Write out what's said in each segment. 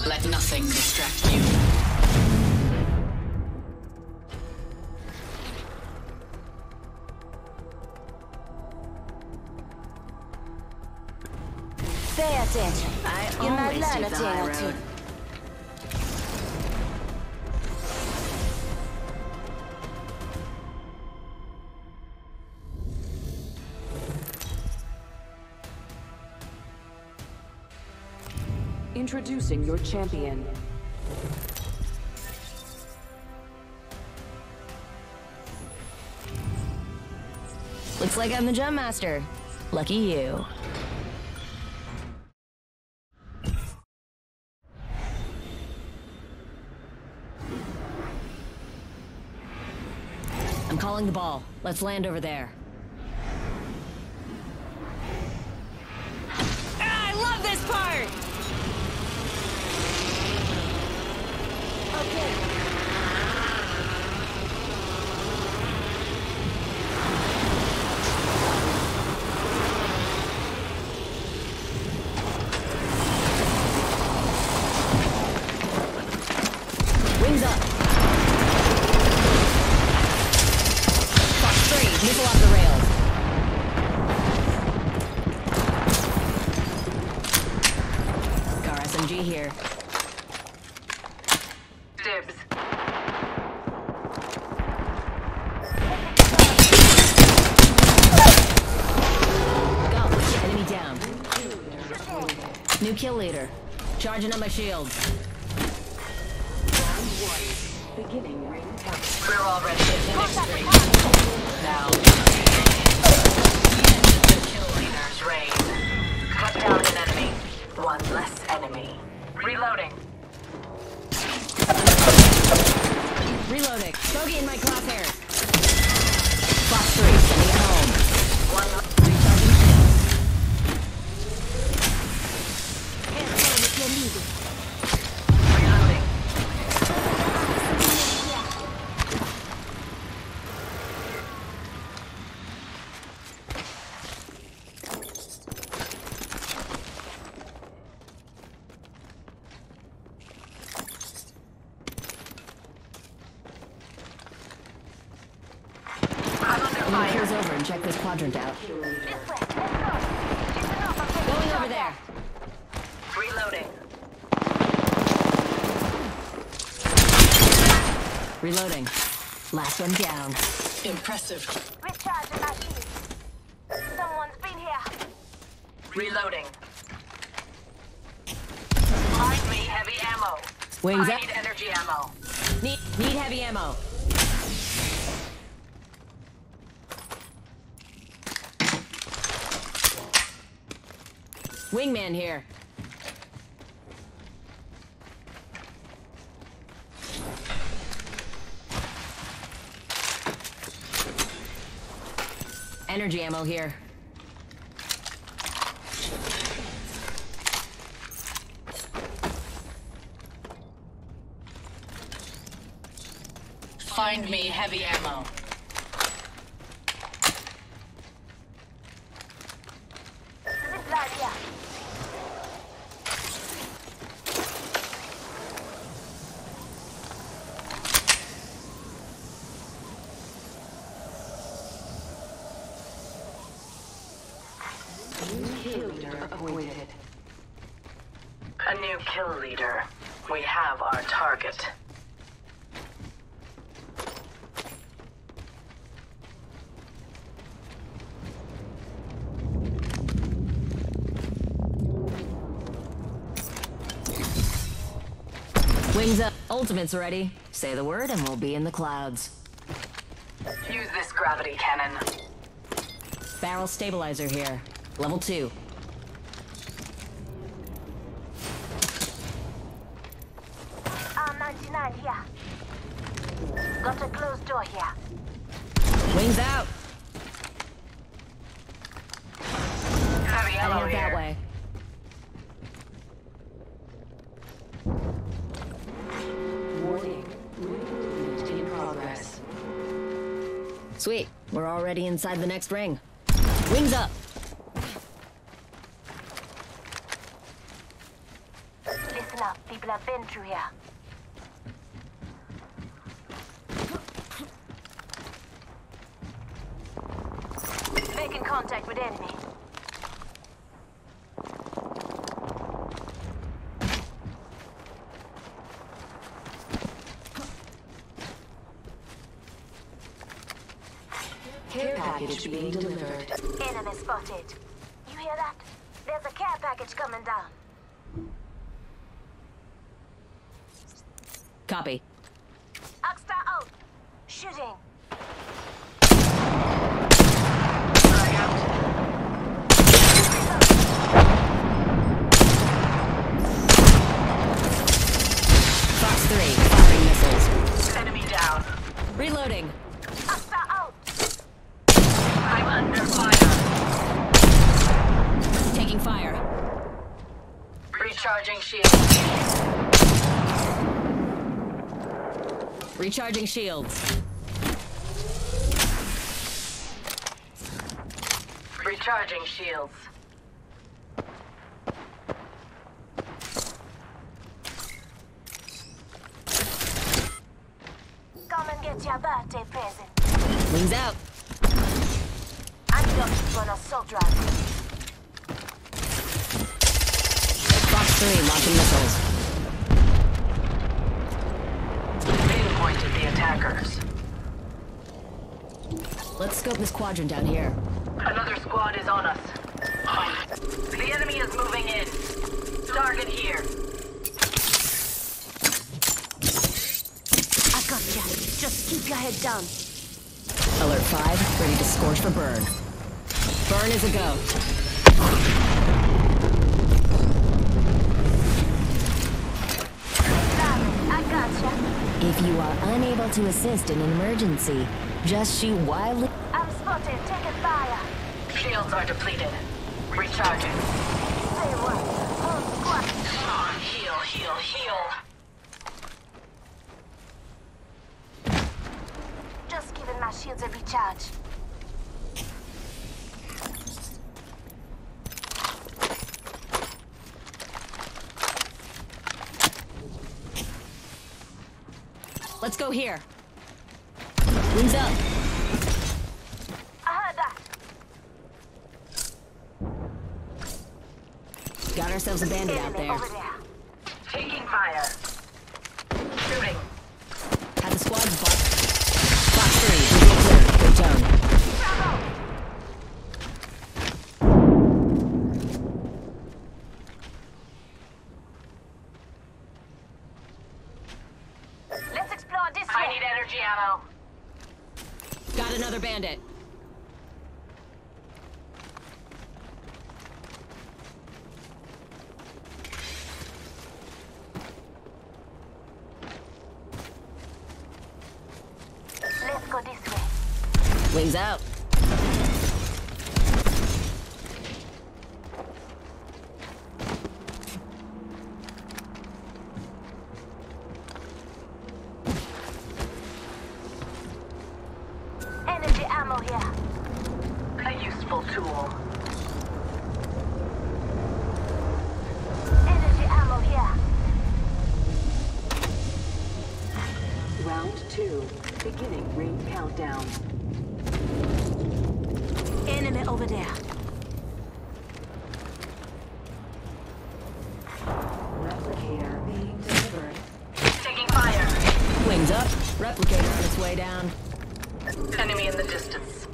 Let nothing distract you. Pay attention. You might learn a thing or two. Introducing your champion. Looks like I'm the jump master. Lucky you. I'm calling the ball. Let's land over there. Ah, I love this part! Okay. Wings up. Fox 3, missile off the rails. Car SMG here. Dibs. Got one, enemy down. New kill leader. Charging up my shields. Beginning ring count. We're already in the next ring. Now, the kill leader's reign. Cut down an enemy. One less enemy. Reloading. Reloading. Bogey in my crosshairs. Fox 3, sending it home. One less. Recharging shields. Reloading. I'm under I'm gonna cruise fire. over and check this quadrant out. This way. Let's go. It's enough of this. Going over there. Reloading. Reloading. Last one down. Impressive. Recharging my shield. Someone's been here. Reloading. Find me heavy ammo. Wings I up. need energy ammo. Need heavy ammo. Wingman here. Energy ammo here. Find me heavy ammo. Zip line here. New kill leader appointed. A new kill leader. We have our target. Wings up. Ultimate's ready. Say the word and we'll be in the clouds. Use this gravity cannon. Barrel stabilizer here. Level 2. R99 here. Got a closed door here. Wings out. Heavy Heading ammo out that here. way. Warning. Movement in progress. Sweet. We're already inside the next ring. Wings up. Listen up, people of Been through here. Making contact with enemy. Care package being delivered. Enemy spotted. You hear that? There's a care package coming down. Copy. Oxstar out. Shooting. Fox 3, firing missiles. Enemy down. Reloading. Oxstar out. I'm under fire. Taking fire. Recharging shields. Recharging shields. Recharging shields. Come and get your birthday present. Wings out. I'm looking for an assault rifle. Fox 3, launching missiles. Pinpointed the attackers. Let's scope this quadrant down here. Another squad is on us. The enemy is moving in. Target here. I got you. Just keep your head down. Alert 5, ready to scorch for burn. Burn is a go. I got you. If you are unable to assist in an emergency, just shoot wildly. I'm spotted. Taking fire. Shields are depleted. Recharging. Say what? Whole squad. Heal, heal, heal. Just giving my shields a recharge. Let's go here. Wings up. I heard that. Got ourselves a bandit out Enemy there. over there. Taking fire. Shooting. Had the squads bought. Fox 3, visual clear. Good tone. Bravo. Let's explore this I way. need energy ammo. Got another bandit. Let's go this way. Wings out. Energy ammo here. A useful tool. Energy ammo here. Round 2, beginning ring countdown. Enemy over there. Replicator being delivered. Taking fire. Wings up. Replicator on its way down. Enemy in the distance.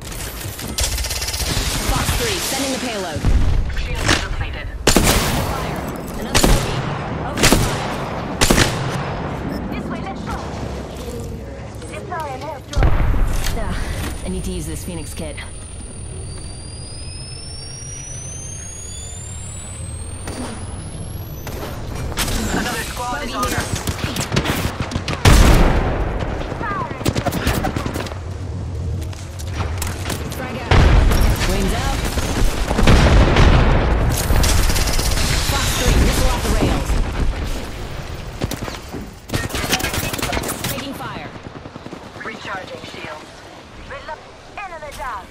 Fox 3, sending the payload. Shields are depleted. Fire. Another bogey. Open fire. This way, let's go. Deploy an air drone. I need to use this Phoenix kit. Another squad is on us. Frag out. Wings out. Fox 3, missile off the rails. Taking fire. Recharging shields. Reload. Enemy down.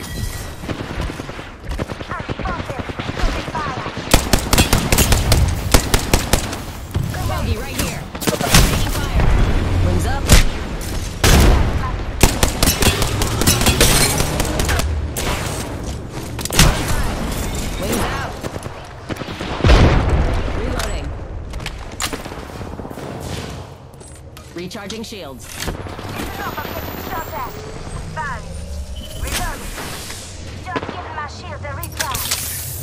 I'm spotted. Taking fire. Recharging shields. Enough, I'm getting shot at. Fine. Reloading. Just giving my shield a recharge.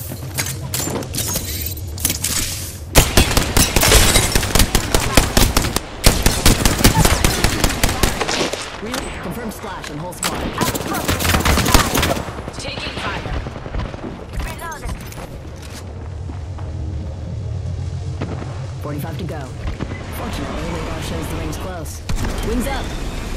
Confirmed splash on whole squad. Taking fire. Reloading. 45 to go. Fortunately, radar shows the ring's close. Wings up.